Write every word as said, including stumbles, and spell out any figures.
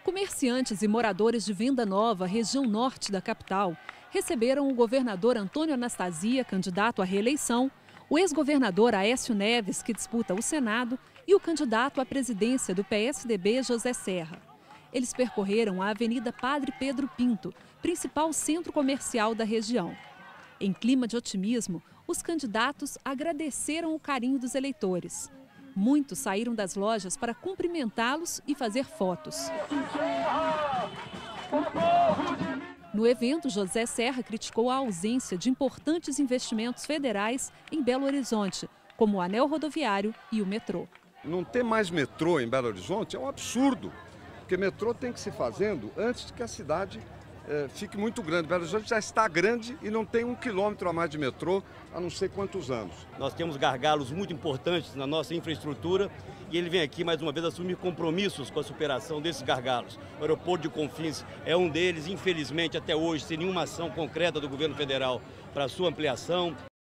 Comerciantes e moradores de Venda Nova, região norte da capital, receberam o governador Antônio Anastasia, candidato à reeleição, o ex-governador Aécio Neves, que disputa o Senado, e o candidato à presidência do P S D B, José Serra. Eles percorreram a Avenida Padre Pedro Pinto, principal centro comercial da região. Em clima de otimismo, os candidatos agradeceram o carinho dos eleitores. Muitos saíram das lojas para cumprimentá-los e fazer fotos. No evento, José Serra criticou a ausência de importantes investimentos federais em Belo Horizonte, como o anel rodoviário e o metrô. Não ter mais metrô em Belo Horizonte é um absurdo, porque metrô tem que se fazendo antes que a cidade eh, fique muito grande. Belo Horizonte já está grande e não tem um quilômetro a mais de metrô há não sei quantos anos. Nós temos gargalos muito importantes na nossa infraestrutura e ele vem aqui mais uma vez assumir compromissos com a superação desses gargalos. O aeroporto de Confins é um deles, infelizmente até hoje sem nenhuma ação concreta do governo federal para a sua ampliação.